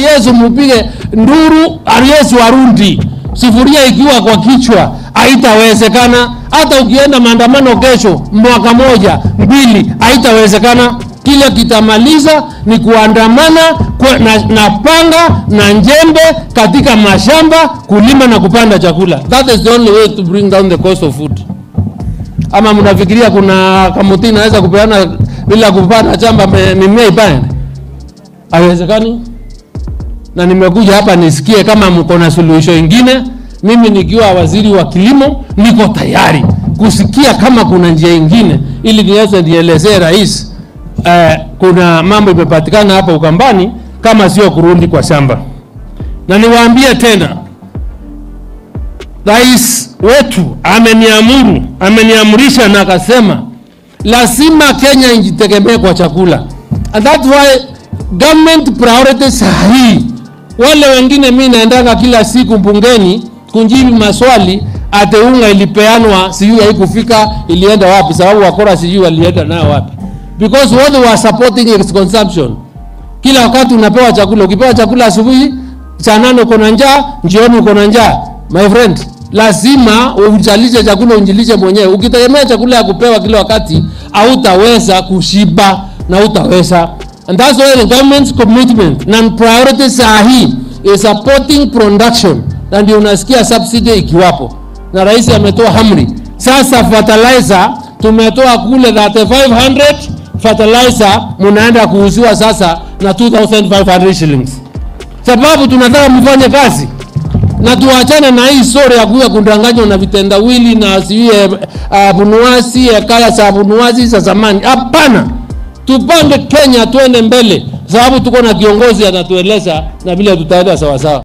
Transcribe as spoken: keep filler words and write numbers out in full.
Yesu mpige nduru, yesu arudi. Sufuria ikiwa kwa kichwa haitawezekana. Hata ukienda maandamano kesho mwaka moja mbili haitawezekana. Kile kitamaliza ni kuandamana kwa, na, na panga na njembe katika mashamba kulima na kupanda chakula. That is the only way to bring down the cost of food. Ama mnafikiria kuna kamuti inaweza kupeana bila kupanda chamba mimea ipande? Haiwezekani. Na nimekuja hapa nisikie kama mko na suluhisho nyingine. Mimi nikiwa waziri wa kilimo niko tayari kusikia kama kuna njia nyingine ili niweze nielezee rais Uh, kuna mambo imepatikana hapa Ukambani kama sio kurudi kwa shamba. Na niwaambie tena, rais wetu ameniamuru, ameniamrisha na akasema lazima Kenya ijitegemee kwa chakula. And that's why government priorities hii. Wale wengine mimi naendanga kila siku bungeni kunjibu maswali ate unga ilipeanwa sijui haikufika ilienda wapi, sababu wakora sijui walienda nayo wapi. Because what we are supporting is consumption. Kila wakati unapewa chakula, ukipewa chakula asubuhi, saa nane uko na njaa, jioni uko na njaa. My friend, lazima ujalishe chakula, unjilishe mwenyewe. Ukitegemea chakula ya kupewa kila wakati, hautaweza kushiba na hautaweza. And that's why the government's commitment na priorities sahi is supporting production. Na ndio unasikia subsidy ikiwapo. Na rais ametoa amri. Sasa fertilizer tumetoa kule thirty-five hundred fertilizer munaenda kuuziwa sasa na two thousand five hundred shillings. Sababu tunataka mfanye kazi. Na tuachane na hii story ya kuya kundanganywa na vitendawili na asiye uh, bunuasi kaya za bunuasi za zamani. Hapana. Tupange Kenya tuende mbele. Sababu tuko na kiongozi anatueleza na vile tutaenda sawa sawa.